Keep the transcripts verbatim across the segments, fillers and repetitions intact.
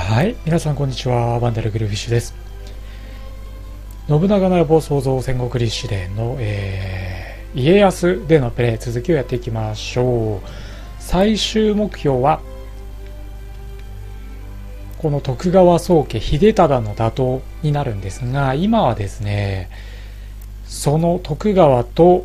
はい、皆さんこんにちは。ワンダルグルフィッシュです。信長の野望創造戦国立志伝の、えー、家康でのプレイ続きをやっていきましょう。最終目標はこの徳川宗家秀忠の打倒になるんですが、今はですね、その徳川と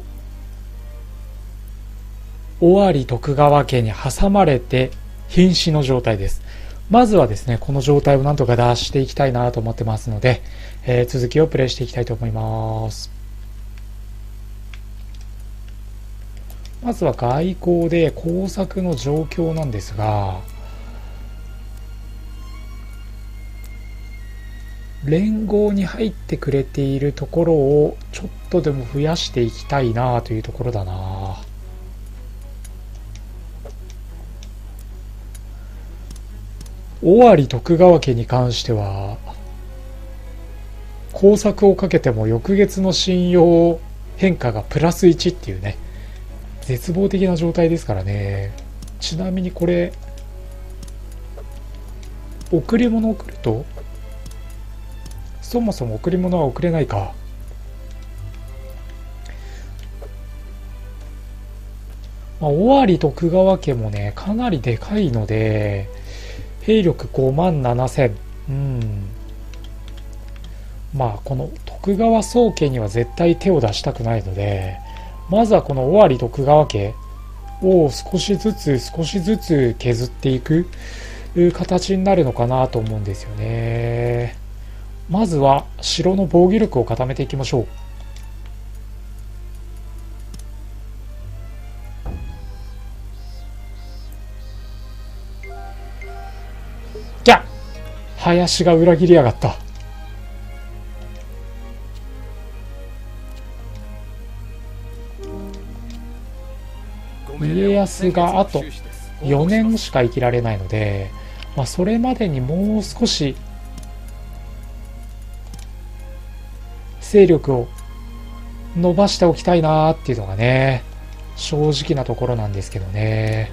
尾張徳川家に挟まれて瀕死の状態です。まずはですね、この状態をなんとか脱していきたいなと思ってますので、えー、続きをプレイしていきたいと思います。まずは外交で工作の状況なんですが、連合に入ってくれているところをちょっとでも増やしていきたいなというところだな。尾張徳川家に関しては工作をかけても翌月の信用変化がプラスいちっていうね、絶望的な状態ですからね。ちなみにこれ贈り物を送ると、そもそも贈り物は送れないか。まあ、尾張徳川家もねかなりでかいので兵力ごまんななせん、うん、まあこの徳川宗家には絶対手を出したくないので、まずはこの尾張徳川家を少しずつ少しずつ削っていく形になるのかなと思うんですよね。まずは城の防御力を固めていきましょう。じゃ林が裏切りやがった。家康があとよねんしか生きられないので、まあ、それまでにもう少し勢力を伸ばしておきたいなっていうのがね正直なところなんですけどね。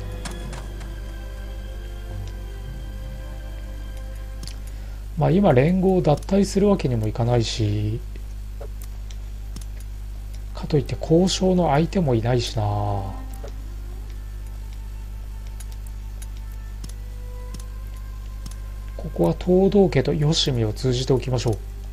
まあ今連合を脱退するわけにもいかないし、かといって交渉の相手もいないしな。ここは東道家と吉見を通じておきましょう。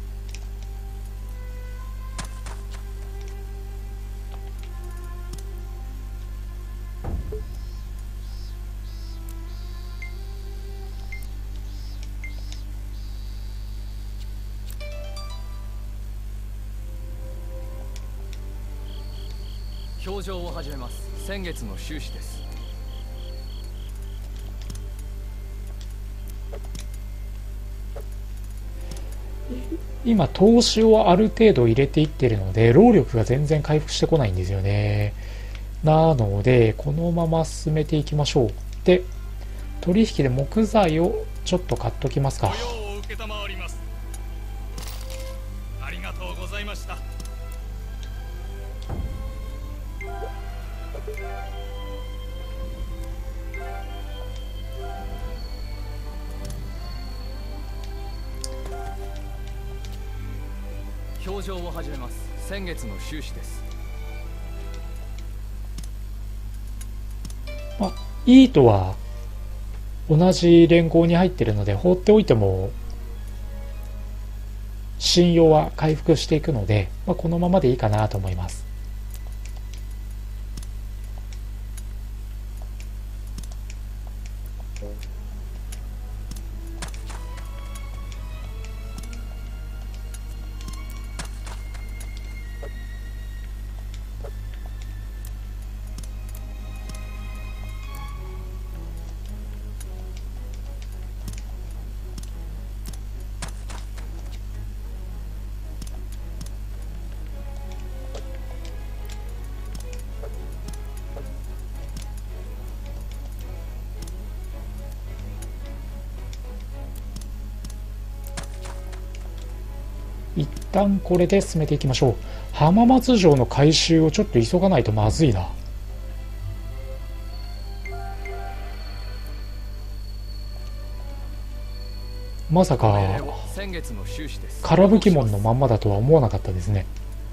表情を始めます。先月の収支です。 今投資をある程度入れていってるので労力が全然回復してこないんですよね。なのでこのまま進めていきましょう。で取引で木材をちょっと買っときますか。 ありがとうございました。 表情を始めます。先月の収支です。 まあいいとは同じ連合に入ってるので放っておいても信用は回復していくので、まあ、このままでいいかなと思います。一旦これで進めていきましょう。浜松城の改修をちょっと急がないとまずいな。 まさか先月の収支です。 空武器門のまんまだとは思わなかったですね。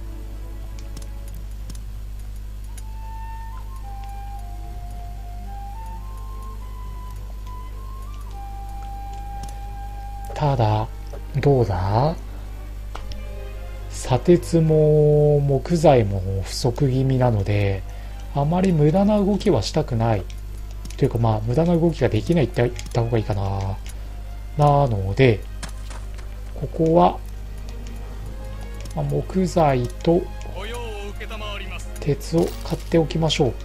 ただどうだ、砂鉄も木材も不足気味なので、あまり無駄な動きはしたくないというか、まあ無駄な動きができないって言った方がいいかな。なのでここは、まあ、木材と鉄を買っておきましょう。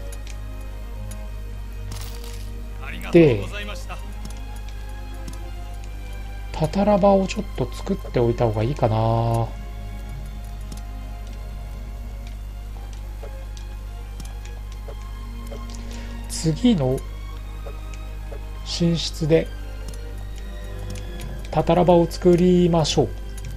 でたたら場をちょっと作っておいた方がいいかな。次の寝室でたたら場を作りましょう。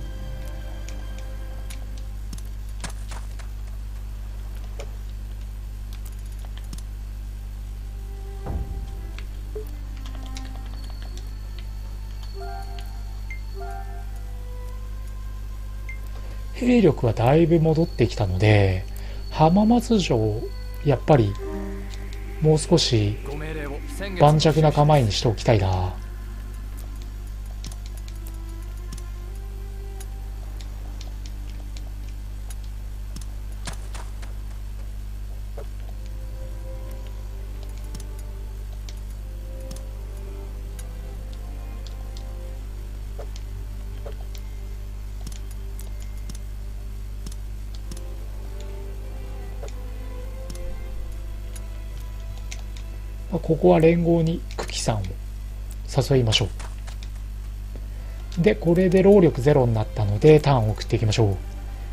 兵力はだいぶ戻ってきたので、浜松城やっぱりもう少し盤石な構えにしておきたいな。ここは連合に久喜さんを誘いましょう。でこれで労力ゼロになったのでターンを送っていきましょう。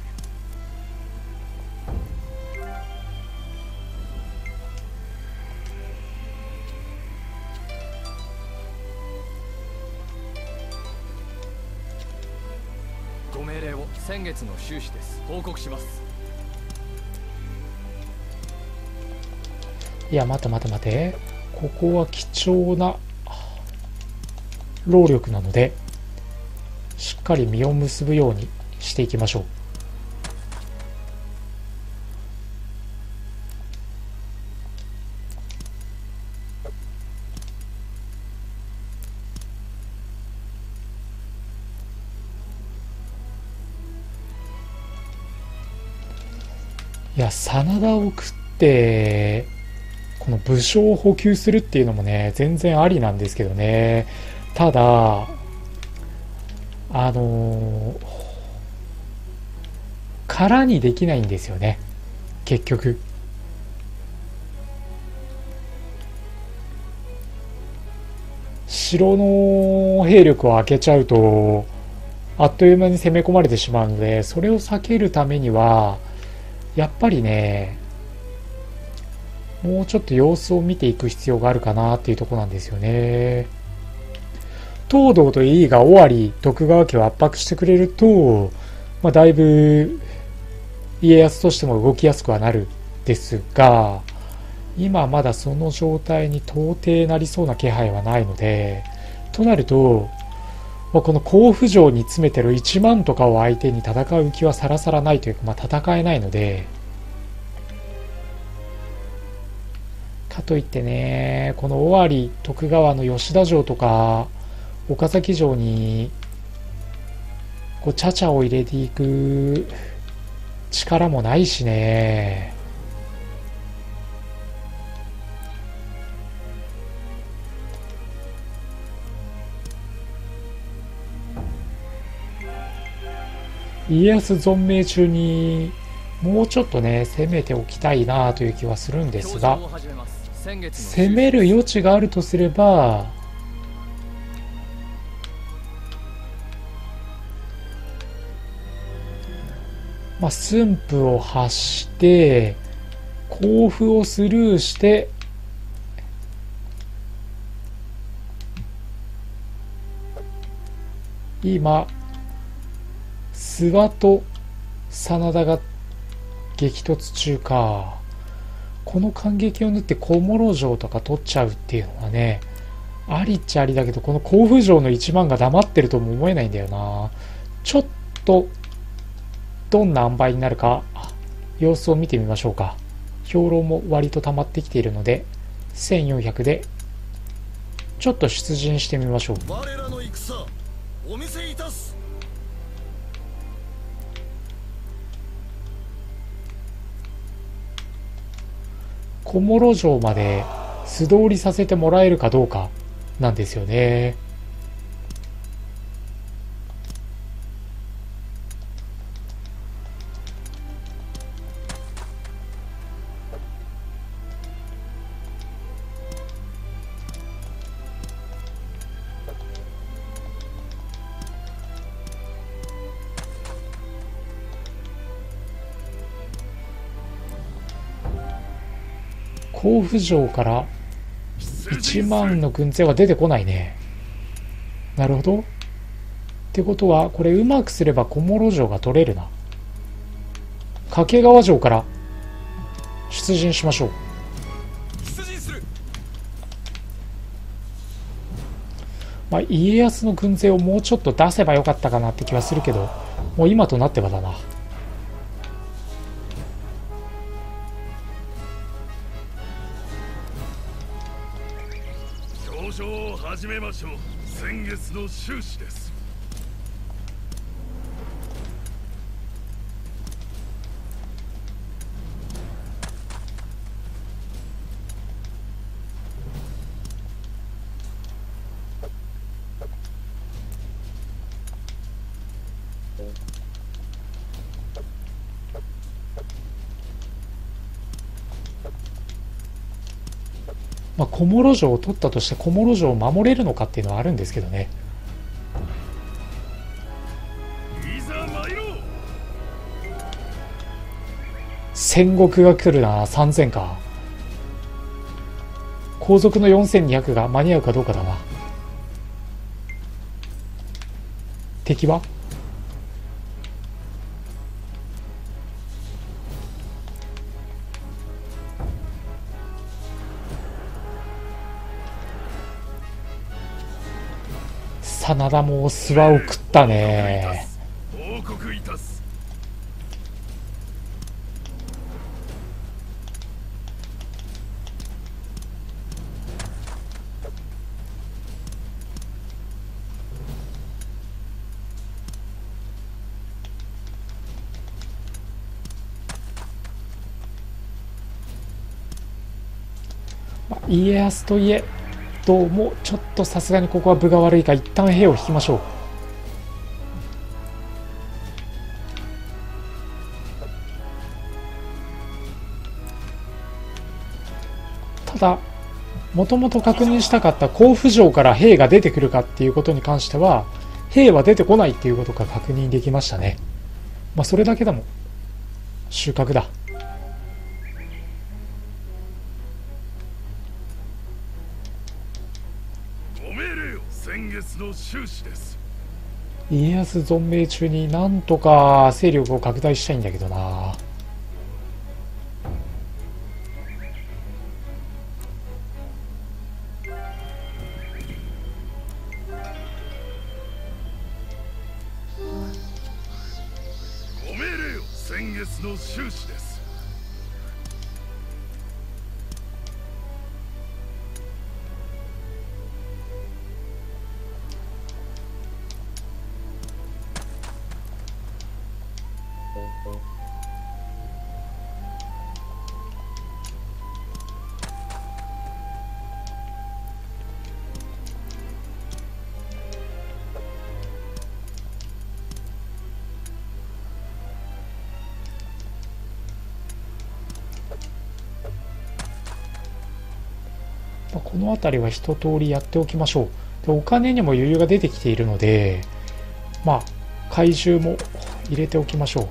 ご命令を。先月の収支です。報告します。 いや待て待て待て、ここは貴重な労力なのでしっかり実を結ぶようにしていきましょう。いや真田を食ってこの武将を補給するっていうのもね全然ありなんですけどね。ただあのー、空にできないんですよね結局。城の兵力を開けちゃうとあっという間に攻め込まれてしまうので、それを避けるためにはやっぱりねもうちょっと様子を見ていく必要があるかなっていうところなんですよね。東堂と井伊が尾張徳川家を圧迫してくれると、まあ、だいぶ家康としても動きやすくはなるですが、今まだその状態に到底なりそうな気配はないので、となると、まあ、この甲府城に詰めてるいちまんとかを相手に戦う気はさらさらないというか、まあ、戦えないので、かといってねこの尾張徳川の吉田城とか岡崎城にこうちゃちゃを入れていく力もないしね。家康存命中にもうちょっとね攻めておきたいなという気はするんですが、攻める余地があるとすればまあ駿府を発して甲府をスルーして今諏訪と真田が激突中か。この間隙を縫って小諸城とか取っちゃうっていうのはねありっちゃありだけど、この甲府城のいちまんが黙ってるとも思えないんだよな。ちょっとどんな塩梅になるか様子を見てみましょうか。兵糧も割と溜まってきているのでせんよんひゃくでちょっと出陣してみましょう。 我らの戦お見せいたす。 小諸城まで素通りさせてもらえるかどうかなんですよね。甲府城からいちまんの軍勢は出てこないね。なるほど。ってことはこれうまくすれば小諸城が取れるな。掛川城から出陣しましょう。 出陣する。 まあ家康の軍勢をもうちょっと出せばよかったかなって気はするけど、もう今となってはだな。 交渉を始めましょう。先月の収支です。 まあ、小諸城を取ったとして小諸城を守れるのかっていうのはあるんですけどね。 いざ参ろう。 戦国が来るな。さんぜんか。後続のよんせんにひゃくが間に合うかどうかだな。敵は真田も諏訪を食ったね。 報告いたす。 まあ家康といえどうもちょっとさすがにここは分が悪いか、一旦兵を引きましょう。ただもともと確認したかった甲府城から兵が出てくるかっていうことに関しては兵は出てこないっていうことが確認できましたね。まあそれだけでも収穫だ。 ご命令よ。先月の収支です。 家康存命中になんとか勢力を拡大したいんだけどな。 ご命令よ。先月の収支です。 この辺りは一通りやっておきましょう。でお金にも余裕が出てきているので、まあ怪獣も入れておきましょう。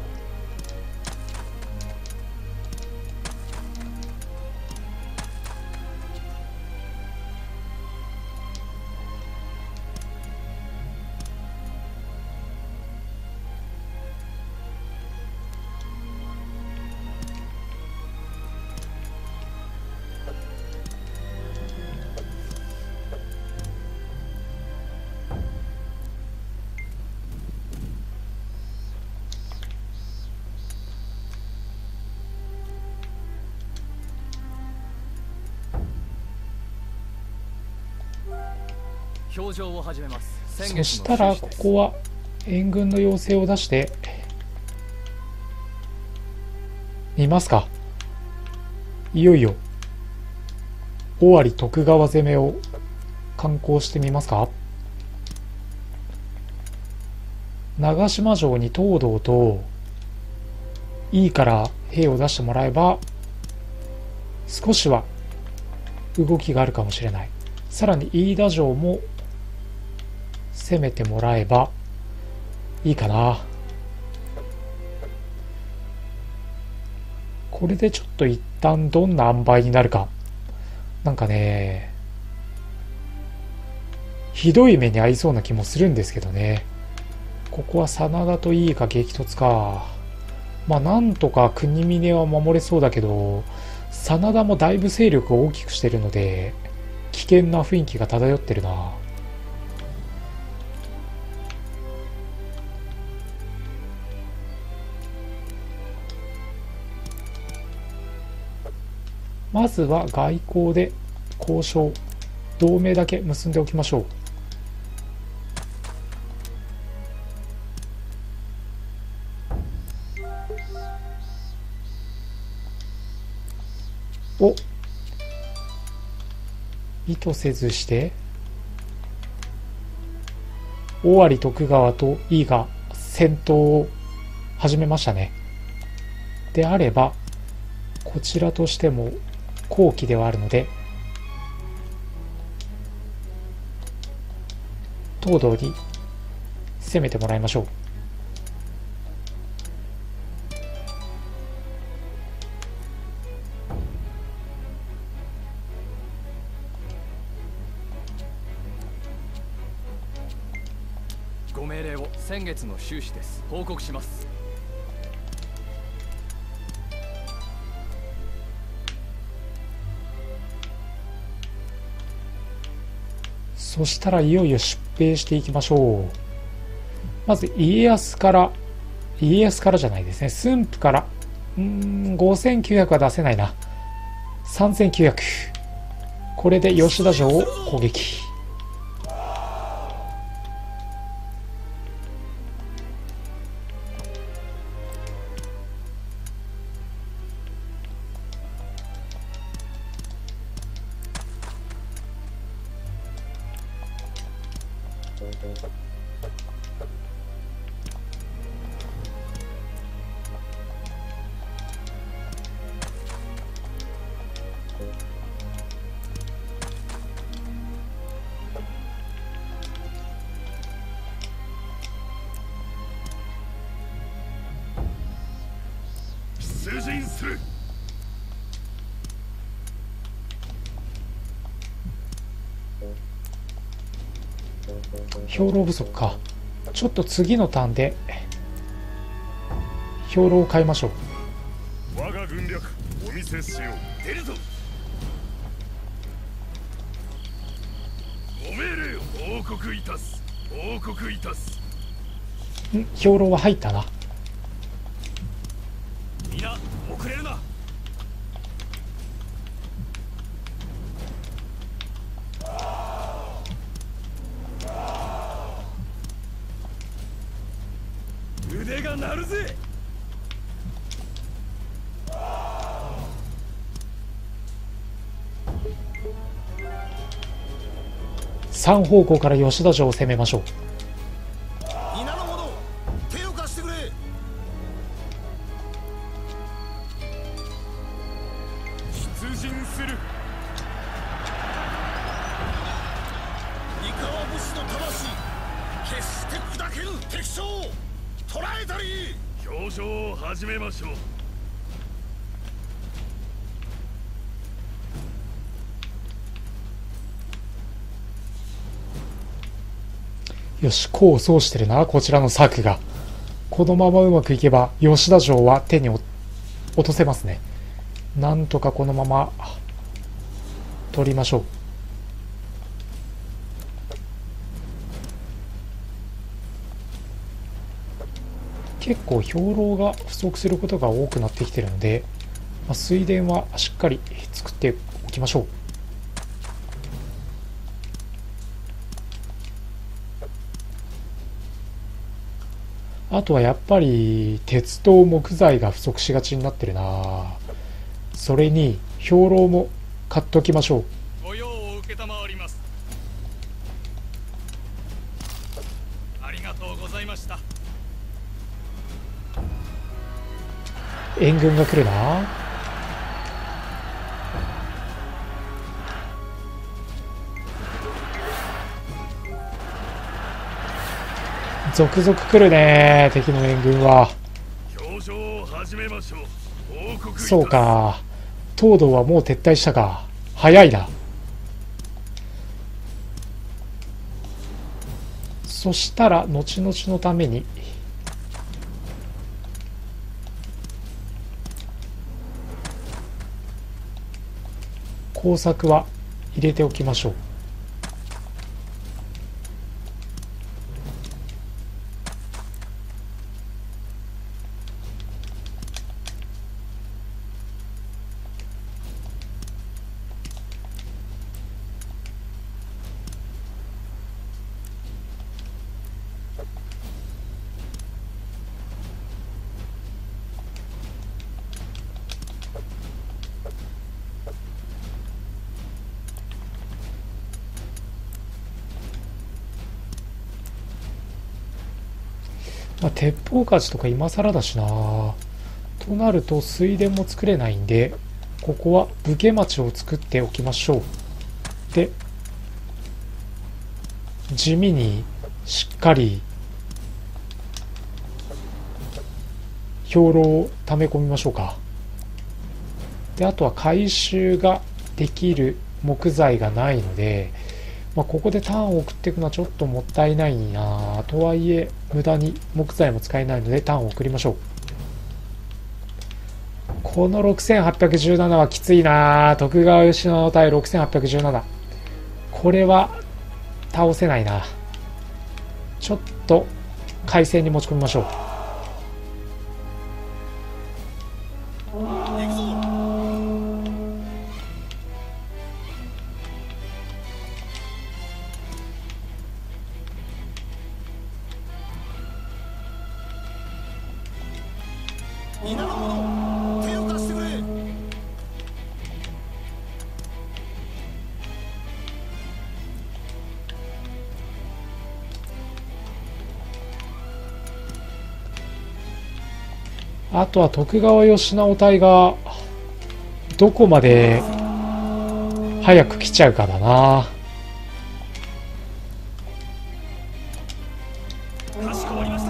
表情を始めます。先そ月のしたら収支ですここは援軍の要請を出してみますか。いよいよ尾張徳川攻めを敢行してみますか。長島城に東堂といいから兵を出してもらえば少しは動きがあるかもしれない。さらに飯田城も攻めてもらえばいいかな。これでちょっと一旦どんな塩梅になるか。なんかね、ひどい目に遭いそうな気もするんですけどね。ここは真田といいか激突か。まあなんとか国峰は守れそうだけど、真田もだいぶ勢力を大きくしてるので危険な雰囲気が漂ってるな。まずは外交で交渉、同盟だけ結んでおきましょう。お、意図せずして尾張徳川と井伊が戦闘を始めましたね。であればこちらとしても好機ではあるので東堂に攻めてもらいましょう。 ご命令を。先月の収支です。報告します。 そしたらいよいよ出兵していきましょう。まず家康から家康からじゃないですね、駿府からうーんごせんきゅうひゃくは出せないな。さんぜんきゅうひゃく、これで吉田城を攻撃。 出陣する。 兵糧不足か。ちょっと次のターンで兵糧を買いましょう。 我が軍略お見せしよう。出るぞ。ご命令を報告いたす。報告いたす。 ん、兵糧は入ったな。 皆遅れるな。腕が鳴るぜ。 三方向から吉田城を攻めましょう。 皆の者手を貸してくれ。出陣する。三河武士の魂決して砕けぬ敵将捕らえたり。表彰を始めましょう。 よし、功を奏してるな、こちらの策が。このままうまくいけば吉田城は手に落とせますね。なんとかこのまま取りましょう。結構兵糧が不足することが多くなってきているので、まあ、水田はしっかり作っておきましょう。 あとはやっぱり鉄と木材が不足しがちになってるな。それに兵糧も買っときましょう。 ご用を受けたまわります。ありがとうございました。 援軍が来るな。続々来るね、敵の援軍は。 表彰を始めましょう。報告いたす。 そうか、東堂はもう撤退したか。早いな。そしたら後々のために工作は入れておきましょう。まあ、鉄砲鍛冶とか今更だしな。となると水田も作れないんで、ここは武家町を作っておきましょう。で、地味にしっかり兵糧を溜め込みましょうか。で、あとは回収ができる木材がないので、まあ、ここでターンを送っていくのはちょっともったいないな。とはいえ無駄に木材も使えないのでターンを送りましょう。このろくせんはっぴゃくじゅうななはきついな。徳川慶喜対ろくせんはっぴゃくじゅうなな、これは倒せないな。ちょっと海戦に持ち込みましょう。 皆の者、手を貸してくれ。 あとは徳川慶直隊がどこまで早く来ちゃうかだな。 かしこまりました。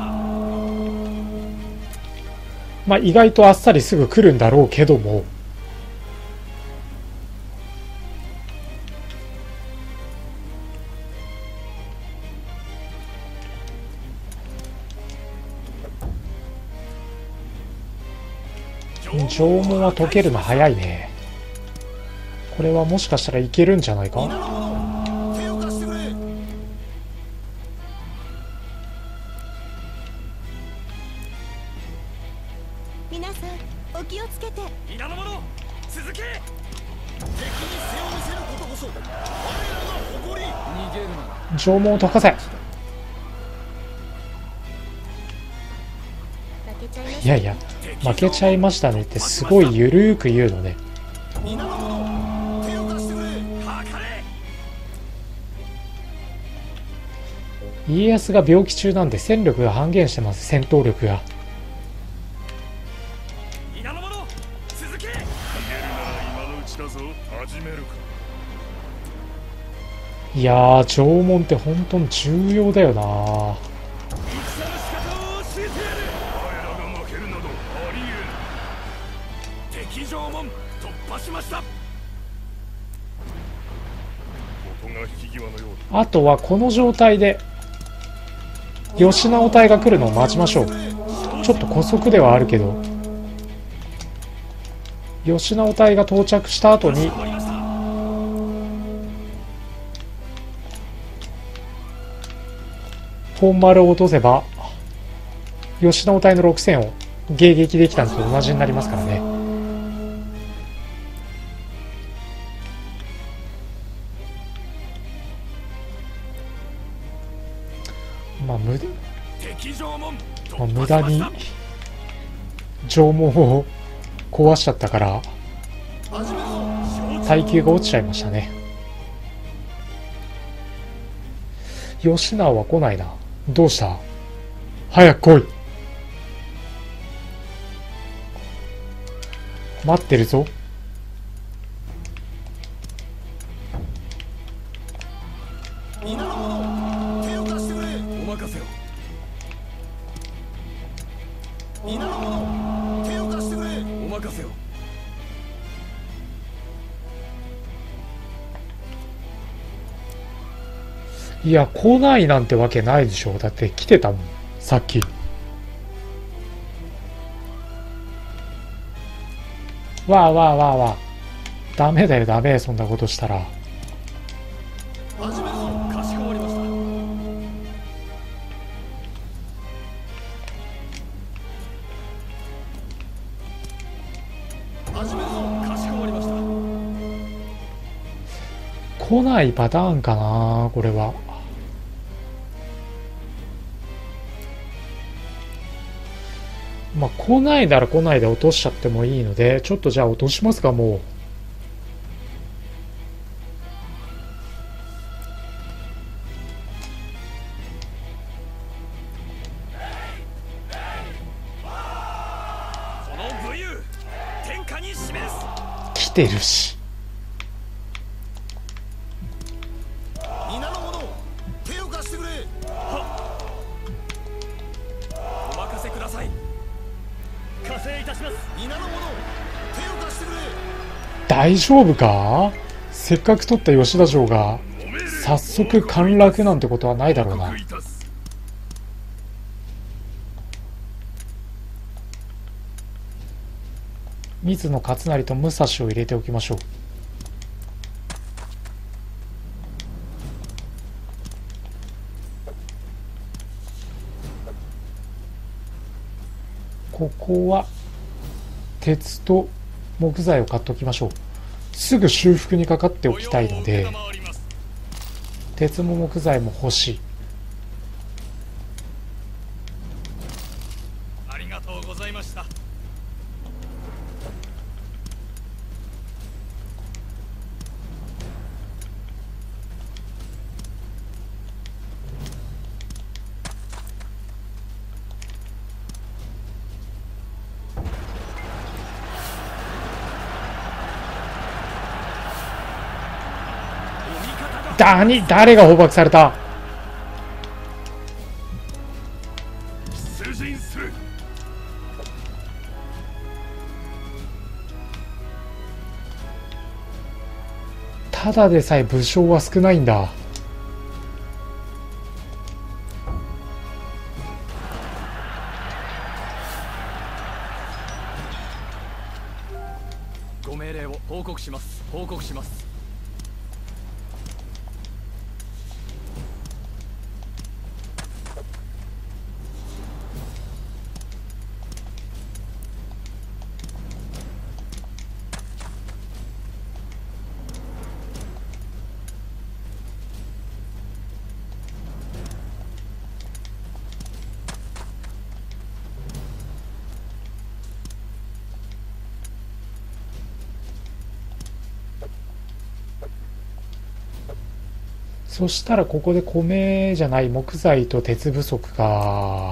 まあ意外とあっさりすぐ来るんだろうけども、縄文は解けるの早いね。これはもしかしたらいけるんじゃないか。 皆の者、手を貸してくれ。 皆さんお気をつけて。 皆の者、続け。敵に背を見せることこそ我らの誇り。 逃げるなら縄文を解かせ。 負けちゃいました。 いやいや、負けちゃいましたねってすごいゆるーく言うのね。 皆の者、手を貸してくれ。はかれ。 家康が病気中なんで戦力が半減してます。戦闘力が。 皆の者、続け。逃げるなら今のうちだぞ。始めるか。 いやー、縄文って本当に重要だよな。 戦の仕方を教えてやる。我らが負けるなどありえん。敵縄文突破しました。ここが引き際のようだ。 あとはこの状態で吉直隊が来るのを待ちましょう。ちょっと姑息ではあるけど、吉直隊が到着した後に本丸を落とせば吉直隊のろくせんを迎撃できたのと同じになりますからね。まあ無敵城門まあ、無駄に城門を壊しちゃったから耐久が落ちちゃいましたね。吉直は来ないな。どうした？早く来い。待ってるぞ。 皆の者手を貸してくれ。お任せを。皆の者手を貸してくれ。お任せを。 いや、来ないなんてわけないでしょ。だって来てたもん、さっき。わあわあわあわあ。ダメだよ、ダメ。そんなことしたら。 始めるぞ。かしこまりました。始めるぞ。かしこまりました。 来ないパターンかな、これは。まあ、来ないなら来ないで落としちゃってもいいので、ちょっとじゃあ落としますか、もう。 この武勇天下に示す。 来てるし。 皆の者手を貸してくれ。はっ、お任せください。加勢いたします。皆の者手を貸してくれ。 大丈夫か？せっかく取った吉田城が早速陥落なんてことはないだろうな。水野勝成と武蔵を入れておきましょう。ここは鉄と木材を買っておきましょう。すぐ修復にかかっておきたいので、鉄も木材も欲しい。 ありがとうございました。 だに、誰が放爆された？ 出陣する。 ただでさえ武将は少ないんだ。 ご命令を報告します。報告します。 そしたらここで米じゃない木材と鉄不足か。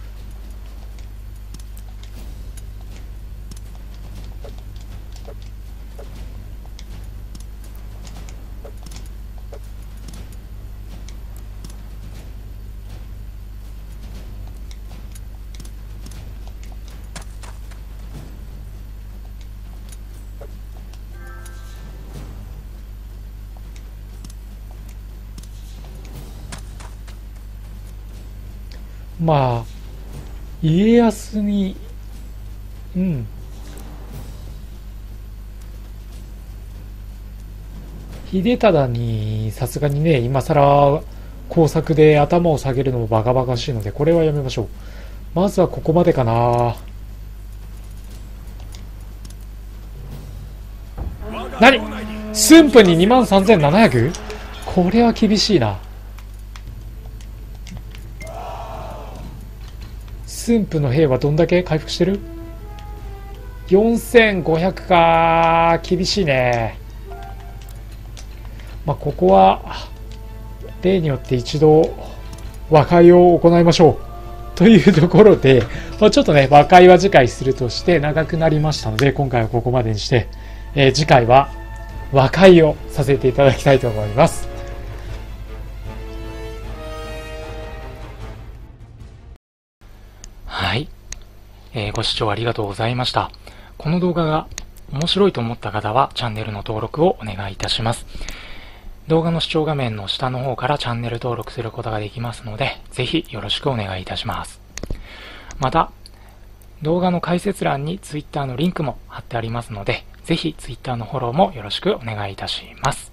まあ家康に、うん秀忠にさすがにね、今更工作で頭を下げるのもバカバカしいので、これはやめましょう。まずはここまでかな。何？駿府に にまんさんぜんななひゃく？ これは厳しいな。 駿府の兵はどんだけ回復してる？ よんせんごひゃく か。厳しいね。まあ、ここは例によって一度和解を行いましょうというところで、まあ、ちょっとね和解は次回するとして長くなりましたので、今回はここまでにして、えー、次回は和解をさせていただきたいと思います。 はい、えー、ご視聴ありがとうございました。この動画が面白いと思った方はチャンネルの登録をお願いいたします。動画の視聴画面の下の方からチャンネル登録することができますので、ぜひよろしくお願いいたします。また、動画の解説欄に Twitter のリンクも貼ってありますので、ぜひ Twitter のフォローもよろしくお願いいたします。